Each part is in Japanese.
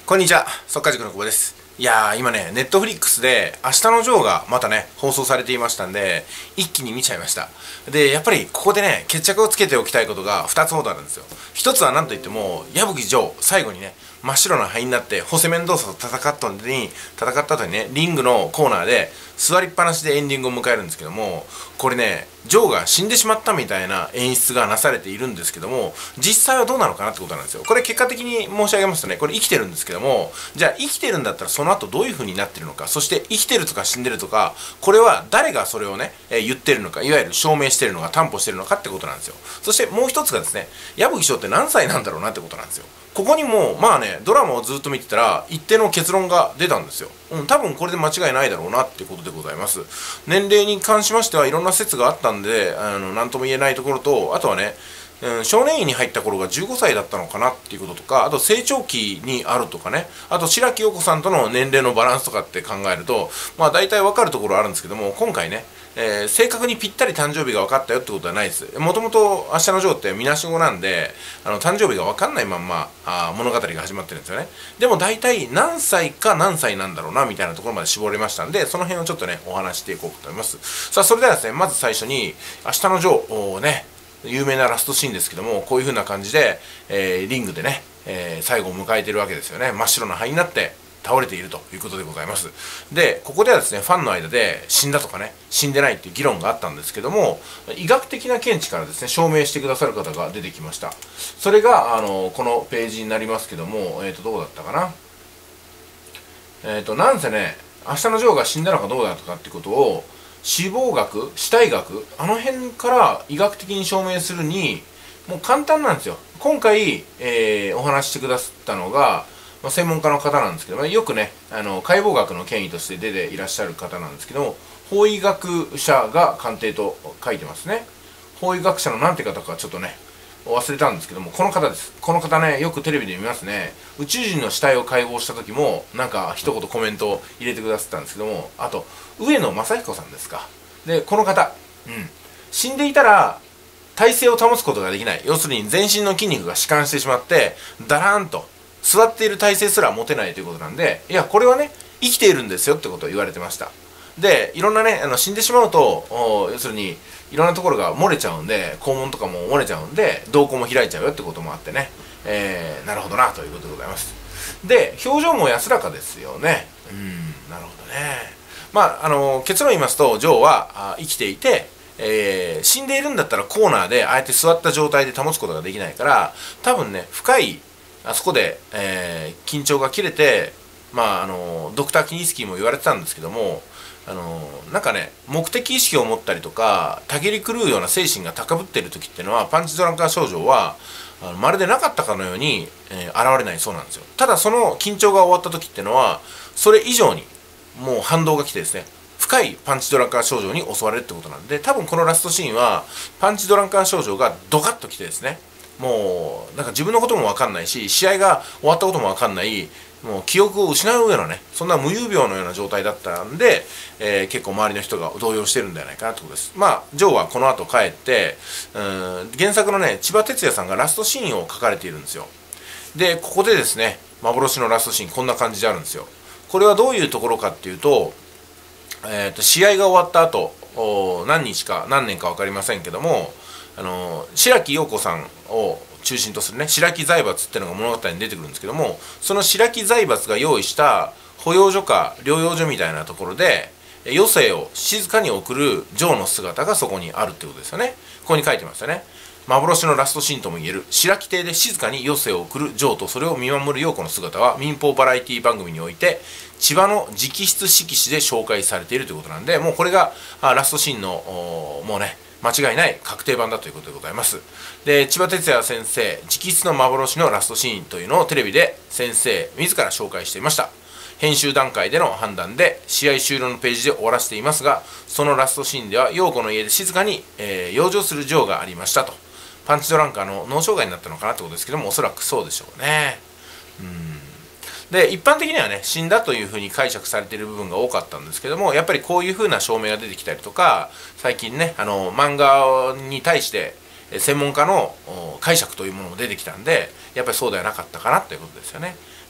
こんにちは、速稼塾の久保です。いやー、今ね、ネットフリックスで、明日のジョーがまたね、放送されていましたんで、一気に見ちゃいました。で、やっぱりここでね、決着をつけておきたいことが2つほどあるんですよ。1つは何といっても、矢吹ジョー、最後にね、真っ白な灰になって、ホセメンドーサと戦った後にね、リングのコーナーで、座りっぱなしでエンディングを迎えるんですけども、これね、ジョーが死んでしまったみたいな演出がなされているんですけども、実際はどうなのかなってことなんですよ。これ結果的に申し上げますとね、これ生きてるんですけども、じゃあ生きてるんだったらその後どういう風になってるのか、そして生きてるとか死んでるとか、これは誰がそれをね、言ってるのか、いわゆる証明してるのか、担保してるのかってことなんですよ。そしてもう一つがですね、矢吹翔って何歳なんだろうなってことなんですよ。ここにもまあね、ドラマをずっと見てたら一定の結論が出たんですよ。多分これで間違いないだろうなってことでございます。年齢に関しましてはいろんな説があったんで、何とも言えないところと、あとはね、少年院に入った頃が15歳だったのかなっていうこととか、あと成長期にあるとかね、あと白木陽子さんとの年齢のバランスとかって考えると、まあ大体わかるところあるんですけども、今回ね、正確にぴったり誕生日が分かったよってことはないです。もともと明日のジョーってみなしごなんで、誕生日が分かんないまんま物語が始まってるんですよね。でも大体何歳か何歳なんだろうなみたいなところまで絞れましたんで、その辺をちょっとね、お話していこうと思います。さあ、それではですね、まず最初に明日のジョーをね、有名なラストシーンですけども、こういう風な感じで、リングでね、最後を迎えているわけですよね。真っ白な灰になって倒れているということでございます。で、ここではですね、ファンの間で死んだとかね、死んでないっていう議論があったんですけども、医学的な見地からですね、証明してくださる方が出てきました。それが、このページになりますけども、どうだったかな。なんせね、明日のジョーが死んだのかどうだとかってことを、死亡学、死体学、あの辺から医学的に証明するに、もう簡単なんですよ。今回、お話ししてくださったのが、専門家の方なんですけど、よくね、解剖学の権威として出ていらっしゃる方なんですけど、法医学者が鑑定と書いてますね。法医学者の何て方かちょっとね、忘れたんですけども、この方です。この方ね、よくテレビで見ますね。宇宙人の死体を解剖した時も、なんか一言コメントを入れてくださったんですけども、あと、上野正彦さんですか。で、この方、死んでいたら、体勢を保つことができない。要するに全身の筋肉が弛緩してしまって、だらーんと、座っている体勢すら持てないということなんで、いや、これはね、生きているんですよってことを言われてました。で、いろんなね、死んでしまうと、要するに、いろんなところが漏れちゃうんで、肛門とかも漏れちゃうんで、瞳孔も開いちゃうよってこともあってね、なるほどな、ということでございます。で、表情も安らかですよね。なるほどね。まあ、結論言いますと、ジョーは生きていて、死んでいるんだったらコーナーでああやって座った状態で保つことができないから、多分ね、深い、あそこで、緊張が切れて、まあ、ドクター・キニスキーも言われてたんですけども、なんかね、目的意識を持ったりとか、たぎり狂うような精神が高ぶっている時っていうのは、パンチドランカー症状は、まるでなかったかのように、現れないそうなんですよ。ただ、その緊張が終わった時っていうのは、それ以上に、もう反動が来てですね、深いパンチドランカー症状に襲われるってことなんで、多分このラストシーンは、パンチドランカー症状がドカッと来てですね、もうなんか自分のことも分かんないし、試合が終わったことも分かんない、もう記憶を失うようなね、そんな無遊病のような状態だったんで、結構周りの人が動揺してるんじゃないかなってことです。まあ、ジョーはこの後帰って、原作のね、千葉哲也さんがラストシーンを書かれているんですよ。で、ここでですね、幻のラストシーン、こんな感じであるんですよ。これはどういうところかっていうと、試合が終わった後、何日か何年か分かりませんけども、白木陽子さんを中心とするね、白木財閥っていうのが物語に出てくるんですけども、その白木財閥が用意した保養所か療養所みたいなところで、余生を静かに送るジョーの姿がそこにあるってことですよね。ここに書いてますよね。幻のラストシーンともいえる白木邸で静かに余生を送るジョーとそれを見守る陽子の姿は民放バラエティ番組において千葉の直筆色紙で紹介されているということなんで、もうこれがラストシーンのもうね、間違いない確定版だということでございます。で、千葉哲也先生直筆の幻のラストシーンというのをテレビで先生自ら紹介していました。編集段階での判断で試合終了のページで終わらせていますが、そのラストシーンでは陽子の家で静かに、養生するジョーがありましたと。パンチドランカーの脳障害になったのかなってことですけども、おそらくそうでしょうね。で、一般的にはね、死んだというふうに解釈されている部分が多かったんですけども、やっぱりこういうふうな証明が出てきたりとか、最近ね、漫画に対して専門家の解釈というものも出てきたんで、やっぱりそうではなかったかなということですよね。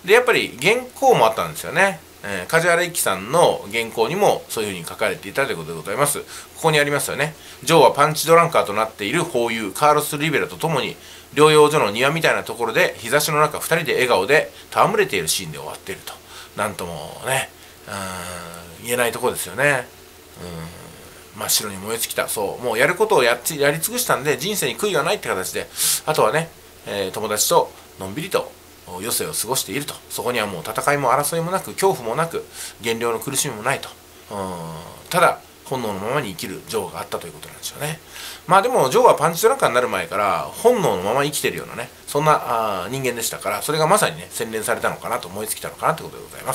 でやっぱり原稿もあったんですよね。梶原一騎さんの原稿にもそういうふうに書かれていたということでございます。ここにありますよね。ジョーはパンチドランカーとなっているホーユーカーロス・リベラと共に療養所の庭みたいなところで日差しの中2人で笑顔で戯れているシーンで終わっていると。なんともね、言えないところですよね。真っ白に燃え尽きた。そうもうやることをやり尽くしたんで人生に悔いはないって形で、あとはね、友達とのんびりと余生を過ごしていると。そこにはもう戦いも争いもなく恐怖もなく減量の苦しみもないと。ただ本能のままに生きるジョーがあったということなんでしょうね。まあでもジョーはパンチドランカーになる前から本能のまま生きてるようなね、そんな人間でしたから、それがまさにね洗練されたのかなと思いつきたのかなということでございます。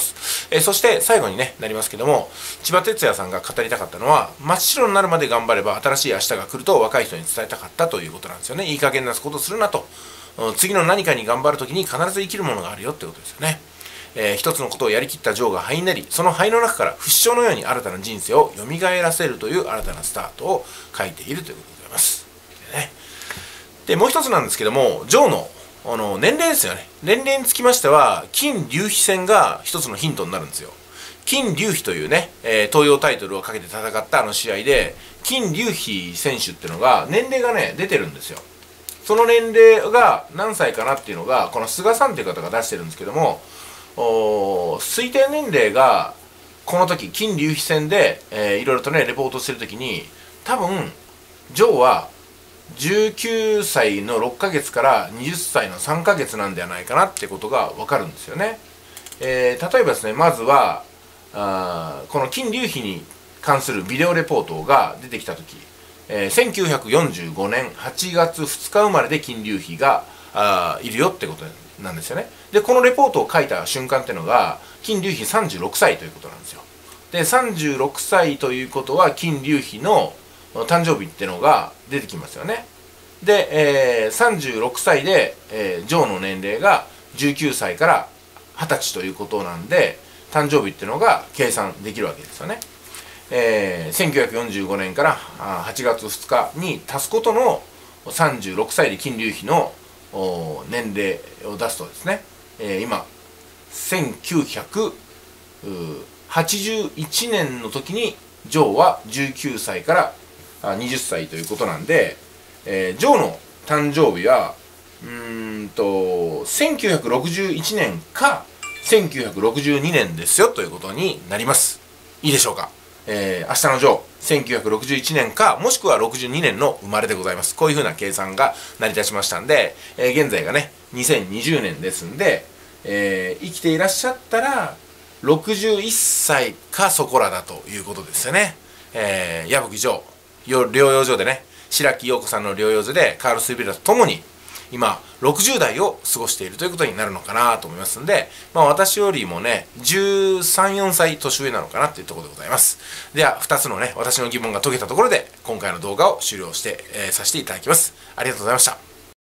そして最後にねなりますけども、千葉哲也さんが語りたかったのは、真っ白になるまで頑張れば新しい明日が来ると若い人に伝えたかったということなんですよね。いい加減なことするなと。次の何かに頑張るときに必ず生きるものがあるよってことですよね。一つのことをやりきったジョーが灰になり、その灰の中から不死鳥のように新たな人生を蘇らせるという新たなスタートを書いているということでございます。でもう一つなんですけども、ジョーの年齢ですよね。年齢につきましては金龍飛戦が一つのヒントになるんですよ。金龍飛というね、東洋タイトルをかけて戦った試合で、金龍飛選手っていうのが年齢がね出てるんですよ。その年齢が何歳かなっていうのがこの菅さんという方が出してるんですけども、推定年齢がこの時金龍飛戦で、いろいろとねレポートしてる時に、多分ジョーは19歳の6ヶ月から20歳の3ヶ月なんではないかなってことが分かるんですよね。例えばですね、まずはこの金龍飛に関するビデオレポートが出てきた時、1945年8月2日生まれで金龍飛がいるよってことなんですよね。でこのレポートを書いた瞬間っていうのが金龍飛36歳ということなんですよ。で36歳ということは金龍飛の誕生日っていうのが出てきますよね。で、36歳で、ジョーの年齢が19歳から20歳ということなんで、誕生日っていうのが計算できるわけですよね。1945年から8月2日に足すことの36歳で金龍飛の年齢を出すとですね、今1981年の時にジョーは19歳から20歳ということなんで、ジョーの誕生日は1961年か1962年ですよということになります。いいでしょうか。明日のジョー1961年かもしくは62年の生まれでございます。こういうふうな計算が成り立ちましたんで、現在がね2020年ですんで、生きていらっしゃったら61歳かそこらだということですよね。矢吹ジョー療養所でね、白木陽子さんの療養所でカールス・リベラと共に今60代を過ごしているということになるのかなと思いますんで、私よりもね13、4歳年上なのかなというところでございます。では2つのね私の疑問が解けたところで今回の動画を終了して、させていただきます。ありがとうございました。